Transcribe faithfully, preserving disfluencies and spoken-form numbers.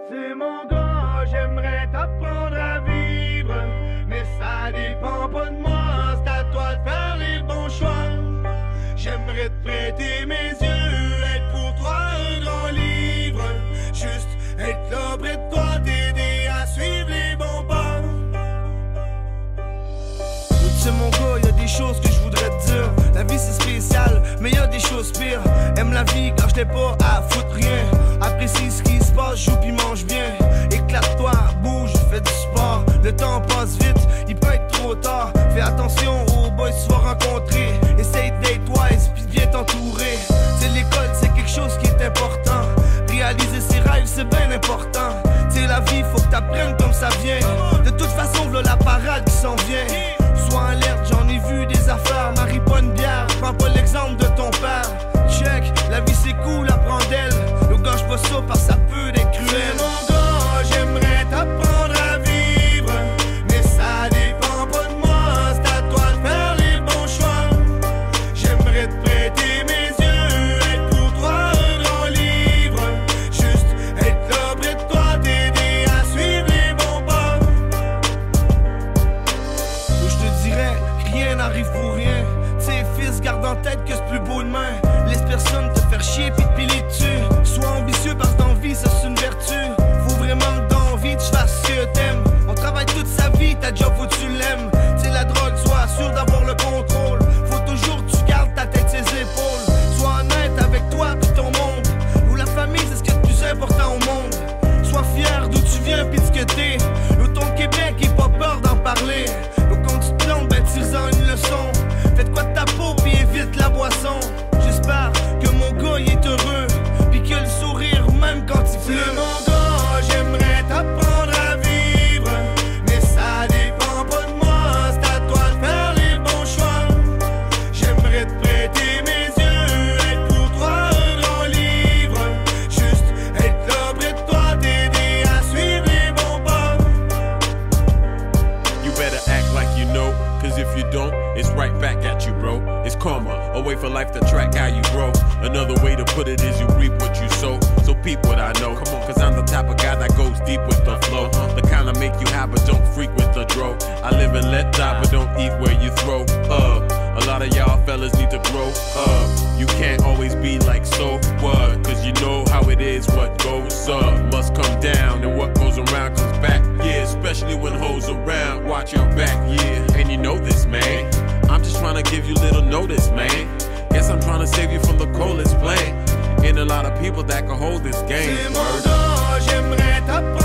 C'est mon gars, j'aimerais t'apprendre à vivre, mais ça dépend pas de moi, c'est à toi de faire les bons choix. J'aimerais te prêter mes yeux, être pour toi un grand livre, juste être là près de toi, t'aider à suivre les bons pas. Tu sais mon gars, y'a des choses que je voudrais te dire. La vie c'est spécial, mais y'a des choses pires. Aime la vie quand j'étais pas à foutre rien. Apprécie ce qui se passe, joue pis mange bien. Éclate-toi, bouge, fais du sport. Le temps passe vite, il peut être trop tard. Fais attention aux boys que tu vas rencontrer. Essaye d'être wise, pis viens t'entourer. C'est l'école, c'est quelque chose qui est important. Réaliser ses rêves, c'est bien important. C'est la vie, faut que t'apprennes comme ça vient. De toute façon, v'là la parade qui s'en vient. Sois alerte, j'en ai vu des affaires. Marie pas une bière, prends pas l'exemple de ton père. Check, la vie c'est cool, apprends d'elle. Ne gâche pas ça parce que ça peut être cruel. C'est mon gars, j'aimerais t'apprendre à vivre, mais ça dépend pas de moi, c'est à toi de faire les bons choix. J'aimerais te prêter mes yeux, être pour toi un grand livre, juste être là près de toi, t'aider à suivre les bons pas. Je te dirais, rien n'arrive pour rien. T'sais fils, garde en tête que c'est plus beau demain. Laisse personne te faire chier pis te piler dessus. Sois ambitieux parce que dans vie ça c'est une vertu. Faut vraiment que dans la vie tu fasses ce que t'aimes. On travaille toute sa vie, ta job faut que tu l'aimes. T'sais la drogue, sois sûr d'avoir le contrôle. Faut toujours que tu gardes ta tête ses épaules. Sois honnête avec toi pis ton monde. Où la famille c'est ce qui est le plus important au monde. Sois fier d'où tu viens pis de ce que t'es. Où ton Québec et pas peur d'en parler. Où quand tu te plantes, ben tire-en une leçon. Fais de quoi de ta peau pis évite la boisson. J'espère que mon gars il est heureux, pis qu'il a le sourire même quand il pleut. C'est mon gars, j'aimerais t'apprendre à vivre, mais ça dépend pas de moi, c'est à toi de faire les bons choix. J'aimerais te prêter mes yeux, être pour toi un grand livre, juste être là près de toi, t'aider à suivre les bons pas. You better act like you know, cause if you don't, it's right back at you, bro. It's karma, a way for life to track how you grow. Another way to put it is you reap what you sow. So peep what I know, come on, cause I'm the type of guy that goes deep with the flow. The kind of make you high but don't frequent the dro. I live and let die but don't eat where you throw. Uh, a lot of y'all fellas need to grow up. You can't always be like so what, cause you know how it is, what goes up must come down, and what goes around comes back. Yeah, especially when hoes around, watch your back, yeah. And you know this, man, I'm just trying to give you little notice, man. Guess I'm trying to save you from the coldest plane. Ain't a lot of people that can hold this game. C'est mon gars, j'aimerais t'apprendre